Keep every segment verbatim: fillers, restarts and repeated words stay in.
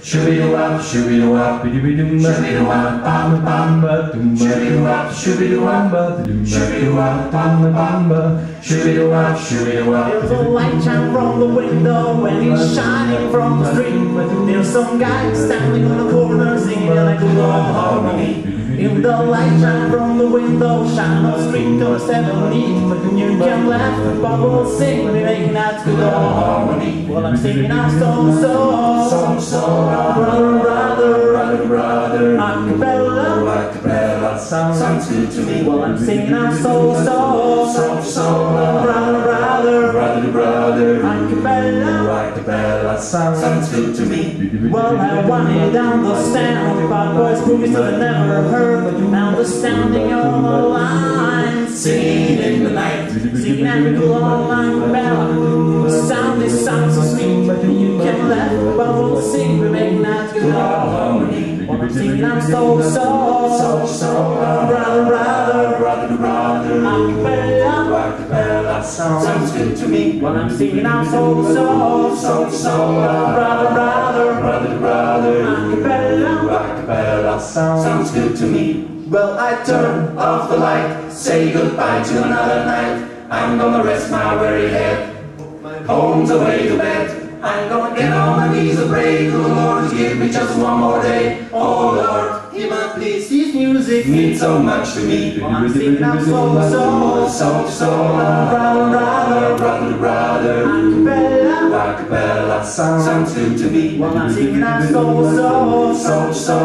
Shoo-be-doo-wop, shoo-be-doo-wop, be-doo-be-doom, shoo-be-doo-wop, bam bam ba doom, shoo-be-doo-wop, shoo-be-doo-wop, ba-doom, shoo-be-doo-wop, bam bam ba, shoo-be-doo-wop, shoo-be-doo-wop. There's a light shine from the window when it's shining from the street. There's some guy standing on the corner singing like a good harmony. In the light shine from the window, shine on the street or seven neat. You can laugh, bubble, sing, we're making that good harmony. Well, I'm singing our song, so, Song, so, brother, brother, brother, brother, acapella, acapella, sounds good to me. well, I'm singing our soul, so, So, so, brother, brother, brother, brother, acapella, acapella, sounds good to me. well, I wanted to understand bad boys, movies that I never heard. Understanding all the lines, Singing in the night, singing and cool all acapella. The sound is sounds so sweet, you can laugh, bubble, sing, we make that good harmony. Well, I'm singing I'm so, so, so, so, brother, brother, brother, brother, acapella, acapella, sounds good to me. well, I'm singing I'm so, so, So, so, brother, brother, brother, brother, acapella. acapella, sounds good to me. Well, I turn off the light, say goodbye to another night. I'm gonna rest my weary head, home's away to bed. I'm gonna get on my knees and pray to the Lord to give me just one more day. Oh Lord, hear my pleas, This music means so much to me. well, I'm singing I'm so, so, So, so, brother, brother, brother, brother, acapella. acapella, sounds good to me. Well, I'm singing I'm so, so, So, so,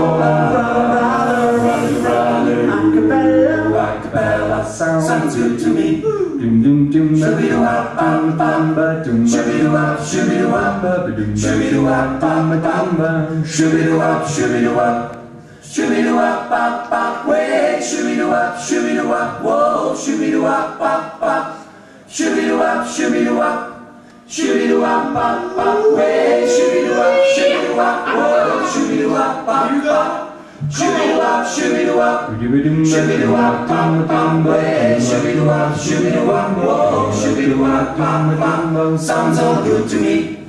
brother, brother, brother, acapella. acapella, sounds good to me. Shoo-be-doo-wop, bam bam ba doom, shoo-be-doo-wop, shoo-be-doo-wop, ba-doom, shoo-be-doo-wop, bam bam ba, shoo-be-doo-wop, shoo-be-doo-wop, shoo-be-doo-wop, bop bop, way, shoo-be-doo-wop, shoo-be-doo-wop, whoa, shoo-be-doo-wop, bop bop, shoo-be-doo-wop, shoo-be-doo-wop, shoo-be-doo-wop, bop bop, way, shoo-be-doo-wop, shoo-be-doo-wop, whoa, shoo-be-doo-wop, bop bop. Shoo-be-doo-wop, shoo-be-doo-wop, shoo-be-doo-wop, bam bam, way, shoo-be-doo-wop, shoo-be-doo-wop, whoa, shoo-be-doo-wop, bam bam, sounds all good to me.